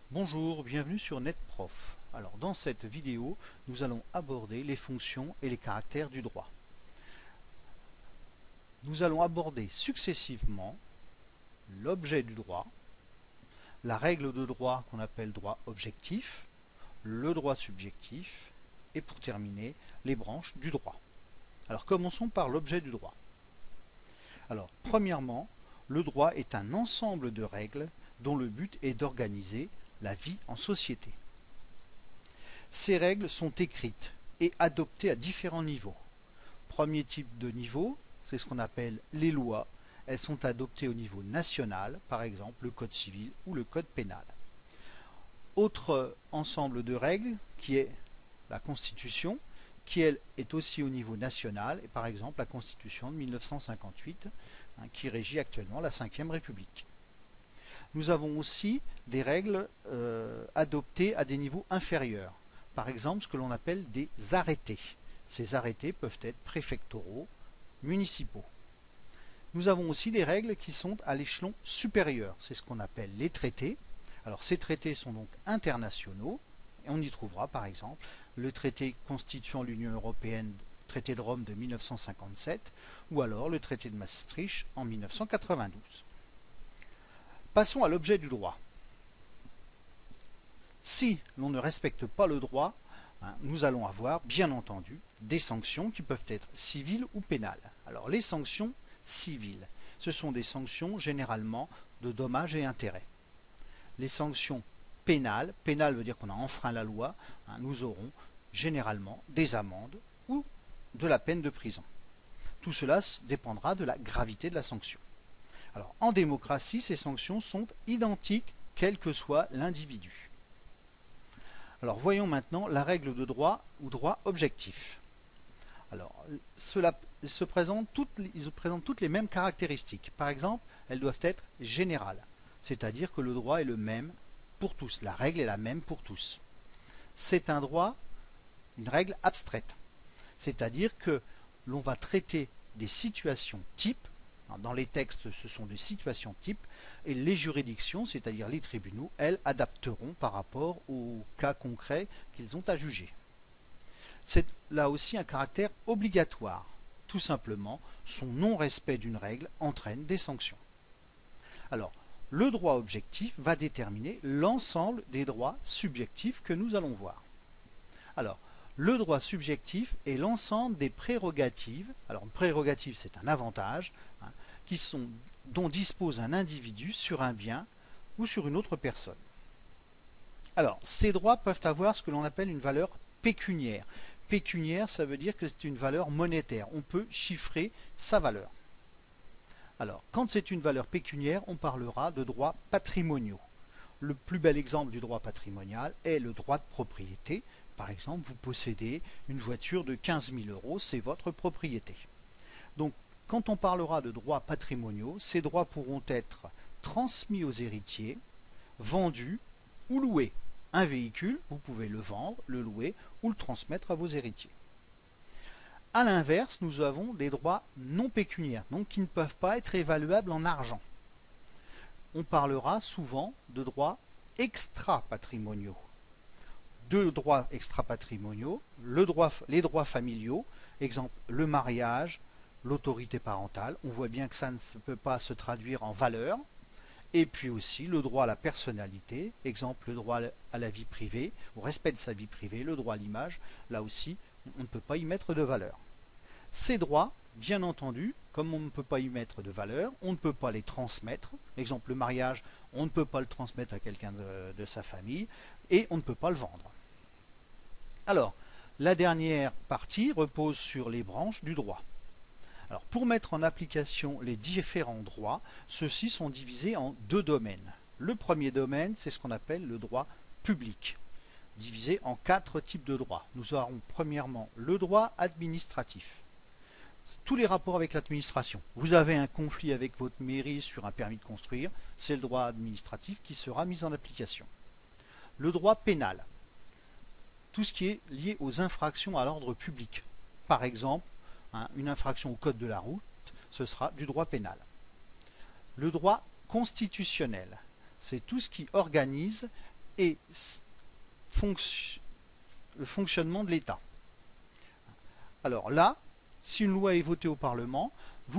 Bonjour, bienvenue sur NetProf. Alors dans cette vidéo, nous allons aborder les fonctions et les caractères du droit. Nous allons aborder successivement l'objet du droit, la règle de droit qu'on appelle droit objectif, le droit subjectif et pour terminer, les branches du droit. Alors commençons par l'objet du droit. Alors premièrement, le droit est un ensemble de règles dont le but est d'organiser la vie en société. Ces règles sont écrites et adoptées à différents niveaux. Premier type de niveau, c'est ce qu'on appelle les lois. Elles sont adoptées au niveau national, par exemple le code civil ou le code pénal. Autre ensemble de règles qui est la Constitution, qui elle est aussi au niveau national, et par exemple la Constitution de 1958, qui régit actuellement la Ve République. Nous avons aussi des règles adoptées à des niveaux inférieurs. Par exemple, ce que l'on appelle des arrêtés. Ces arrêtés peuvent être préfectoraux, municipaux. Nous avons aussi des règles qui sont à l'échelon supérieur. C'est ce qu'on appelle les traités. Alors ces traités sont donc internationaux. Et on y trouvera par exemple le traité constituant l'Union européenne, traité de Rome de 1957, ou alors le traité de Maastricht en 1992. Passons à l'objet du droit. Si l'on ne respecte pas le droit, nous allons avoir, bien entendu, des sanctions qui peuvent être civiles ou pénales. Alors les sanctions civiles, ce sont des sanctions généralement de dommages et intérêts. Les sanctions pénales, pénales veut dire qu'on a enfreint la loi, nous aurons généralement des amendes ou de la peine de prison. Tout cela dépendra de la gravité de la sanction. Alors, en démocratie, ces sanctions sont identiques, quel que soit l'individu. Alors, voyons maintenant la règle de droit ou droit objectif. Alors, ils présentent toutes les mêmes caractéristiques. Par exemple, elles doivent être générales, c'est-à-dire que le droit est le même pour tous. La règle est la même pour tous. C'est un droit, une règle abstraite, c'est-à-dire que l'on va traiter des situations types. Dans les textes, ce sont des situations types, et les juridictions, c'est-à-dire les tribunaux, elles adapteront par rapport aux cas concrets qu'ils ont à juger. C'est là aussi un caractère obligatoire. Tout simplement, son non-respect d'une règle entraîne des sanctions. Alors, le droit objectif va déterminer l'ensemble des droits subjectifs que nous allons voir. Alors, le droit subjectif est l'ensemble des prérogatives. Alors, une prérogative, c'est un avantage, dont dispose un individu sur un bien ou sur une autre personne. Alors, ces droits peuvent avoir ce que l'on appelle une valeur pécuniaire. Pécuniaire, ça veut dire que c'est une valeur monétaire. On peut chiffrer sa valeur. Alors, quand c'est une valeur pécuniaire, on parlera de droits patrimoniaux. Le plus bel exemple du droit patrimonial est le droit de propriété. Par exemple, vous possédez une voiture de 15 000 €, c'est votre propriété. Donc, quand on parlera de droits patrimoniaux, ces droits pourront être transmis aux héritiers, vendus ou loués. Un véhicule, vous pouvez le vendre, le louer ou le transmettre à vos héritiers. A l'inverse, nous avons des droits non pécuniaires, donc qui ne peuvent pas être évaluables en argent. On parlera souvent de droits extra-patrimoniaux. Deux droits extra-patrimoniaux, les droits familiaux, exemple le mariage, l'autorité parentale, on voit bien que ça ne peut pas se traduire en valeur, et puis aussi le droit à la personnalité, exemple le droit à la vie privée, au respect de sa vie privée, le droit à l'image, là aussi on ne peut pas y mettre de valeur. Ces droits, bien entendu, comme on ne peut pas y mettre de valeur, on ne peut pas les transmettre, exemple le mariage, on ne peut pas le transmettre à quelqu'un de sa famille, et on ne peut pas le vendre. Alors, la dernière partie repose sur les branches du droit. Alors, pour mettre en application les différents droits, ceux-ci sont divisés en deux domaines. Le premier domaine, c'est ce qu'on appelle le droit public, divisé en 4 types de droits. Nous aurons premièrement le droit administratif. Tous les rapports avec l'administration. Vous avez un conflit avec votre mairie sur un permis de construire, c'est le droit administratif qui sera mis en application. Le droit pénal. Tout ce qui est lié aux infractions à l'ordre public. Par exemple, une infraction au code de la route, ce sera du droit pénal. Le droit constitutionnel, c'est tout ce qui organise et le fonctionnement de l'État. Alors là, si une loi est votée au Parlement,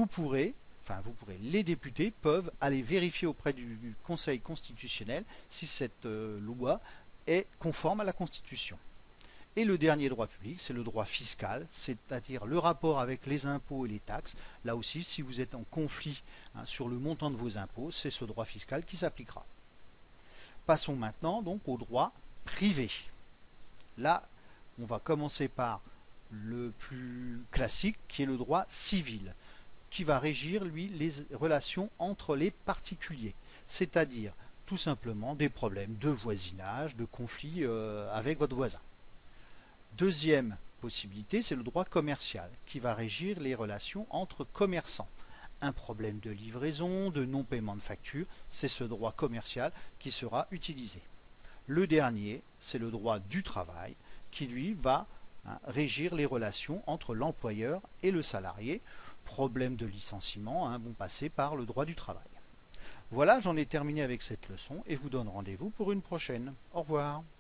les députés peuvent aller vérifier auprès du Conseil constitutionnel si cette loi est conforme à la Constitution. Et le dernier droit public, c'est le droit fiscal, c'est-à-dire le rapport avec les impôts et les taxes. Là aussi, si vous êtes en conflit sur le montant de vos impôts, c'est ce droit fiscal qui s'appliquera. Passons maintenant donc au droit privé. Là, on va commencer par le plus classique, qui est le droit civil, qui va régir, lui, les relations entre les particuliers, c'est-à-dire tout simplement des problèmes de voisinage, de conflits avec votre voisin. Deuxième possibilité, c'est le droit commercial, qui va régir les relations entre commerçants. Un problème de livraison, de non-paiement de facture, c'est ce droit commercial qui sera utilisé. Le dernier, c'est le droit du travail, qui lui va régir les relations entre l'employeur et le salarié. Problème de licenciement vont passer par le droit du travail. Voilà, j'en ai terminé avec cette leçon et vous donne rendez-vous pour une prochaine. Au revoir.